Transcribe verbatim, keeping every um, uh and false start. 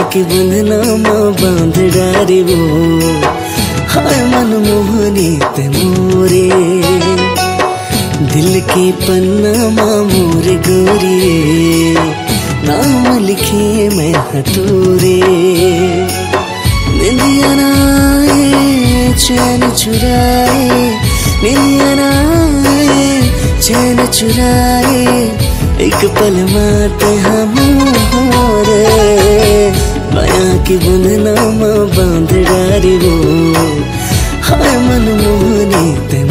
के बंधनामा बांध डारे वो, हाय मन मोहनी ते मोरे, दिल के पन्नामा मोरे गोरिए, नाम लिखे मैं हटोरे। निंदिया नाए चैन चुराए, निंदिया नाए चैन चुराए, एक पल माते हम होरे, माया के बंधनामा बांध डारे वो, हाय मन मोहनी ते